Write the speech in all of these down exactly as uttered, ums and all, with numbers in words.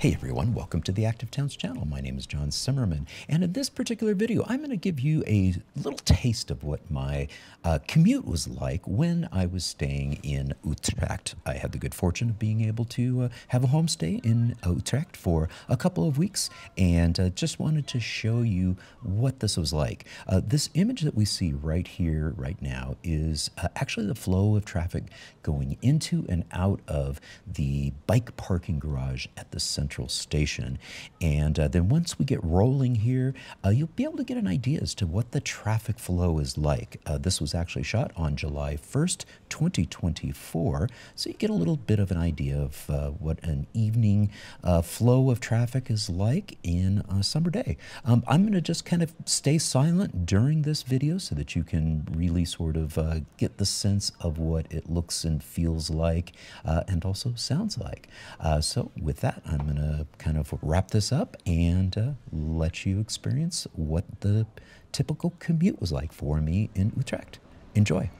Hey everyone, welcome to the Active Towns channel. My name is John Simmerman, and in this particular video, I'm going to give you a little taste of what my uh, commute was like when I was staying in Utrecht. I had the good fortune of being able to uh, have a homestay in Utrecht for a couple of weeks, and uh, just wanted to show you what this was like. Uh, this image that we see right here, right now, is uh, actually the flow of traffic going into and out of the bike parking garage at the Central Station. And uh, then once we get rolling here, uh, you'll be able to get an idea as to what the traffic flow is like. Uh, this was actually shot on July first, twenty twenty-four, so you get a little bit of an idea of uh, what an evening uh, flow of traffic is like in a summer day. Um, I'm going to just kind of stay silent during this video so that you can really sort of uh, get the sense of what it looks and feels like uh, and also sounds like. Uh, so with that, I'm going to kind of wrap this up and uh, let you experience what the typical commute was like for me in Utrecht. Enjoy.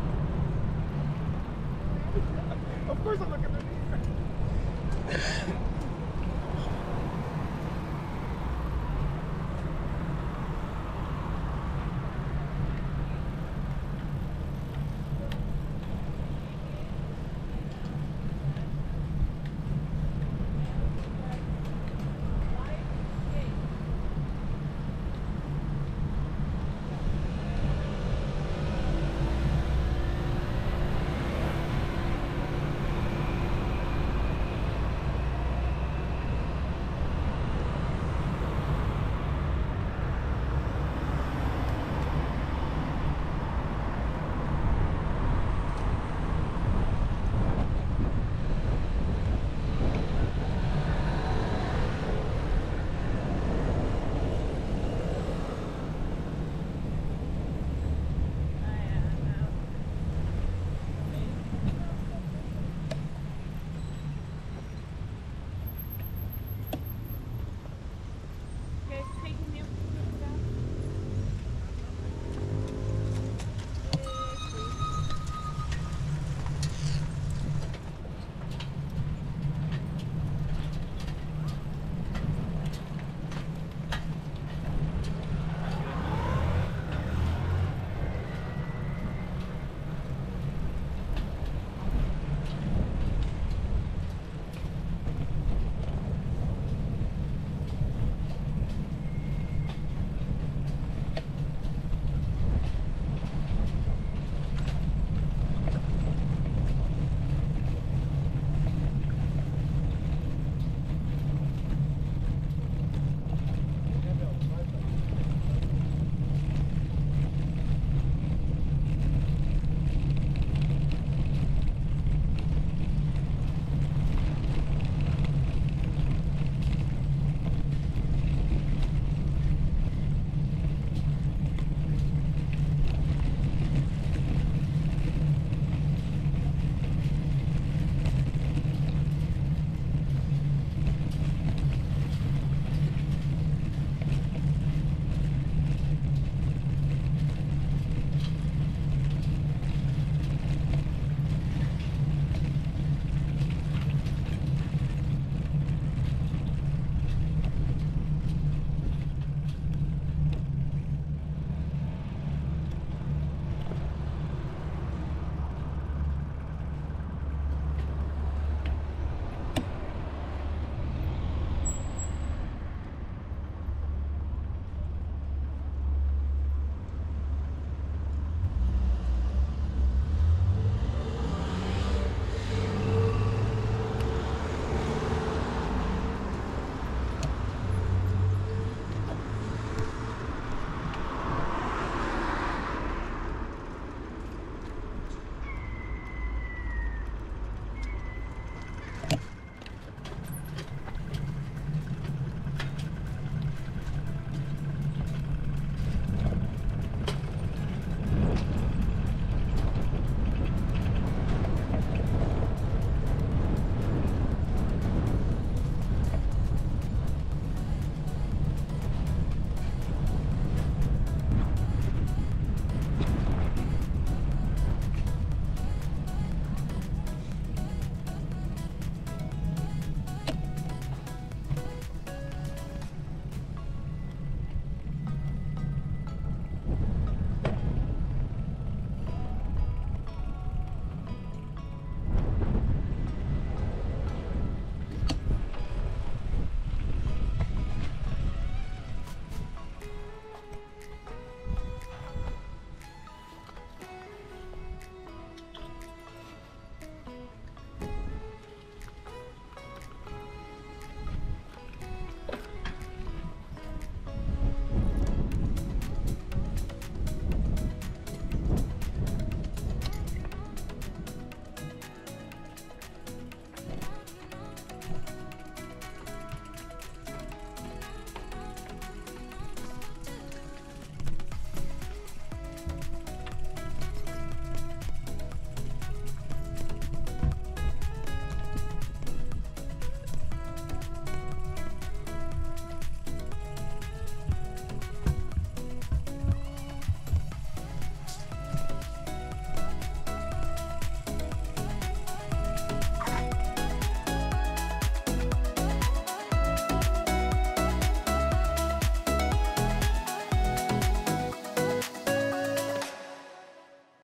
Of course I'm looking at